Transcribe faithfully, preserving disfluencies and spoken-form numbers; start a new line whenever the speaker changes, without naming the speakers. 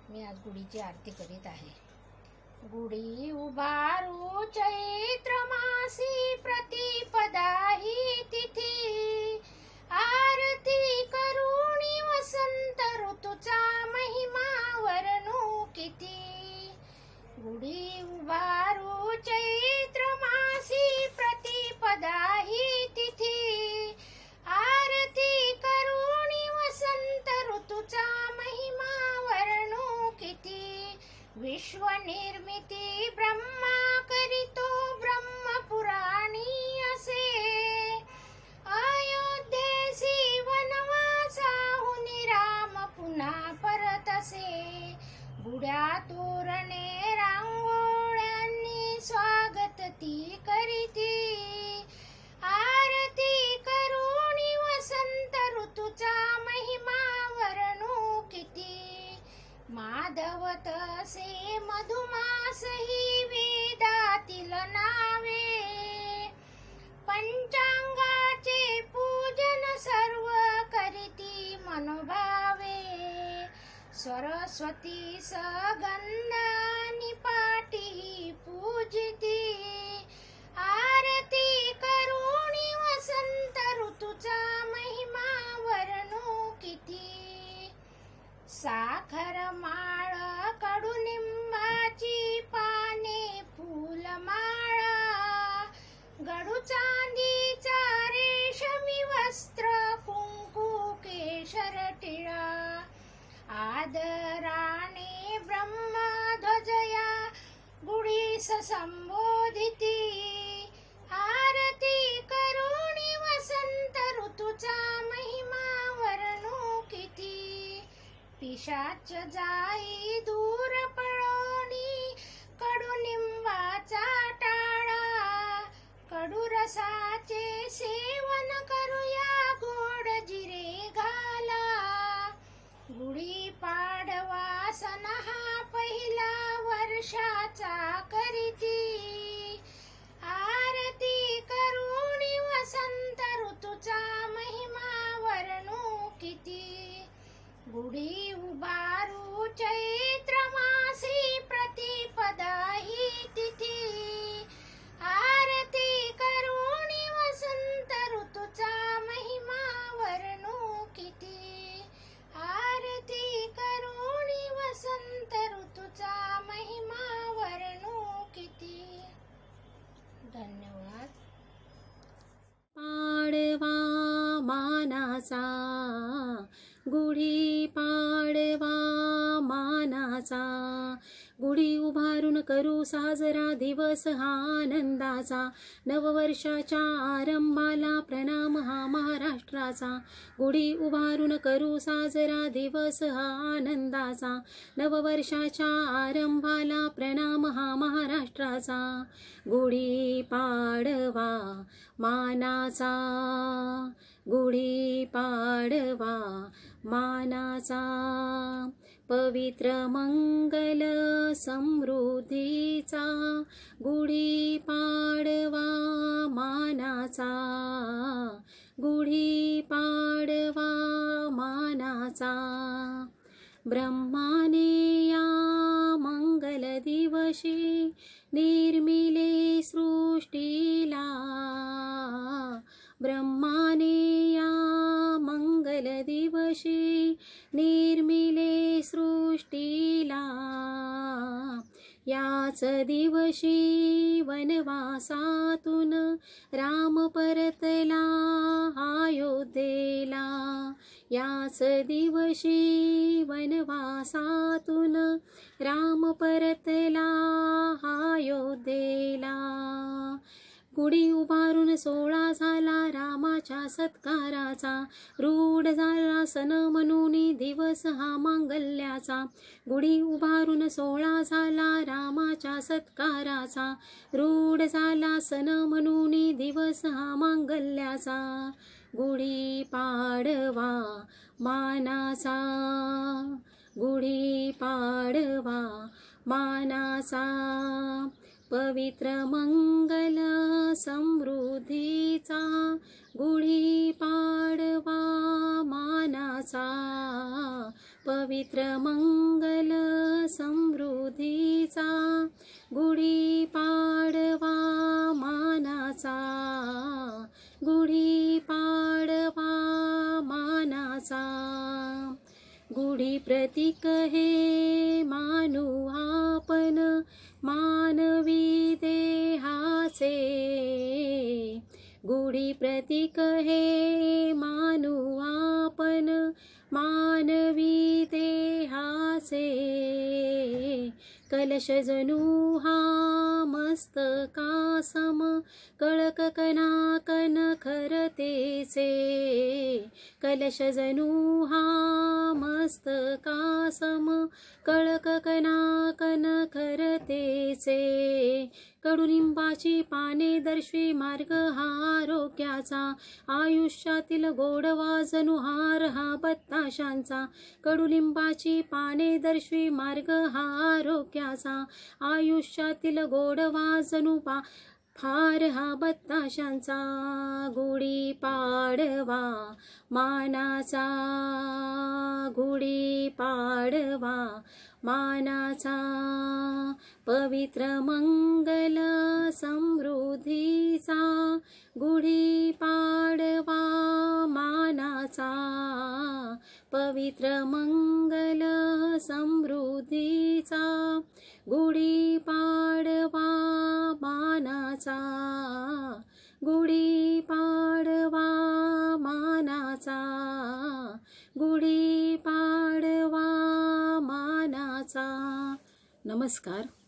मी आज गुढीची आरती करीत आहे। गुढी उभारू चैत्र मासी प्रतिपदा ही तिथी, आरती करुणी वसंत ऋतूचा महिमा वर्णू किती। गुढी उभारू चैत्र मासी प्रतिपदा ही तिथी, आरती करुणी वसंत ऋतूचा महिमा वर्णू किती। विश्व निर्मिती ब्रह्मा करीतो ब्रह्मपुराणी असे, अयोध्येसी वनवासाहुनी राम पुन्हा परतसे। गुढ्या तोरणे रांगोळ्यांनी स्वागत ती करीती, आरती करुणी वसंत ऋतूचा महिमा वर्णू किती। माधव तसे मधुमास ही वेदातील नावे, पंचांगाचे पूजन सर्व करीती मनोभावे। सरस्वती सगंधानी पाठी पूजिती, आरती करुणी वसंत ऋतूचा महिमा वर्णू किती। साखर माळ कडुनिंबाची पाने फूलमाळा, गडू चांदीचा रेशमी वस्त्र कुंकू केशर टिळा। आदराने ब्रह्मध्वजया गुढीस संबोधिती, आरती करुणी वसंत ऋतूचा महिमा वर्णू किती। पिशाच जाई दूर पळोनी कडुनिंबाचा टाळा, कडू रसाचे सेवन करूया गोड जिरे घाला। गुढी पाडवा सण हा पहिला वर्षाचा करीती, आरती करुणी वसंत ऋतूचा महिमा वर्णू किती। गुढी उभारू चैत्र मासी प्रतिपदा ही तिथी, आरती करुणी वसंत ऋतूचा महिमा वर्णू किती। आरती करुणी वसंत ऋतूचा महिमा वर्णू किती। धन्यवाद।
पाडवा मानाचा, गुढी पाडवा मानाचा, गुढी उभारून करू साजरा दिवस हा आनंदाचा। नववर्षाच्या आरंभाला प्रणाम हा महाराष्ट्राचा, गुढी उभारून करू साजरा दिवस हा आनंदाचा। नववर्षाच्या आरंभाला प्रणाम हा महाराष्ट्राचा, गुढी पाडवा मानाचा, गुढी पाडवा मानाचा। पवित्र मंगल समृद्धीचा, गुढी पाडवा मानाचा, गुढी पाडवा मानाचा। ब्रह्माने या मंगल दिवशी निर्मिले सृष्टीला, ब्रह्माने या मंगल दिवशी निर्मिले सृष्टीला। याच दिवशी वनवासातून राम परतला अयोध्येला, याच दिवशी वनवासातून राम परतला अयोध्येला। गुढी उभारून सोहळा झाला रामाच्या सत्काराचा, रूढ झाला सण म्हणून दिवस हा मांगल्याचा। गुढी उभारून सोहळा झाला रामाच्या सत्काराचा, रूढ झाला सण म्हणून दिवस हा मांगल्याचा। गुढी पाडवा मानाचा, गुढी पाडवा मानाचा। पवित्र मंगल समृद्धीचा, गुढी पाडवा मानाचा। पवित्र मंगल समृद्धीचा, गुढी पाडवा मानाचा, गुढी पाडवा मानाचा. गुढी प्रतीक हे मानू आपण मानवी देहाचे, गुढी प्रतीक हे मानू आपण मानवी देहाचे. कलश जणू हा मस्तकासम, कळक कनाकन खरतेचे. कलश जणू हा मस्तकासम, कळक कनाकन खरतेचे. कडुलिंबाची पाने दर्शवी मार्ग हा आरोग्याचा, आयुष्यातील गोडवा जणू हार हा बत्ताशांचा. कडुलिंबाची पाने दर्शवी मार्ग हा आरोग्याचा, आयुष्यातील गोडवा जणू पा फार हा बत्ताशांचा. गुढी पाडवा मानाचा, गुढी पाडवा मानाचा. पवित्र मंगल समृद्धीचा, गुढी पाडवा मानाचा. पवित्र मंगल समृद्धीचा, गुढी पाडवा मानाचा, गुढी पाडवा मानाचा, गुढी पाडवा मानाचा. नमस्कार.